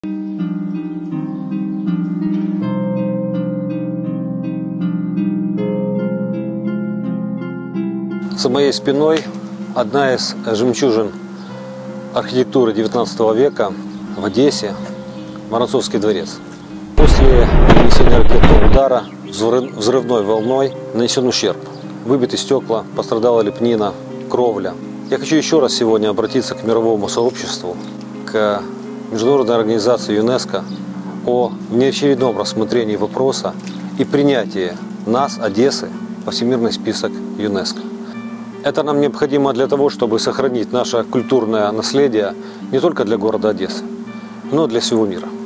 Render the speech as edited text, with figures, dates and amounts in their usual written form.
За моей спиной одна из жемчужин архитектуры 19 века в Одессе – Воронцовский дворец. После нанесения ракетного удара взрывной волной нанесен ущерб. Выбиты стекла, пострадала лепнина, кровля. Я хочу еще раз сегодня обратиться к мировому сообществу, к Международной организации ЮНЕСКО о неочередном рассмотрении вопроса и принятии нас, Одессы, во всемирный список ЮНЕСКО. Это нам необходимо для того, чтобы сохранить наше культурное наследие не только для города Одессы, но и для всего мира.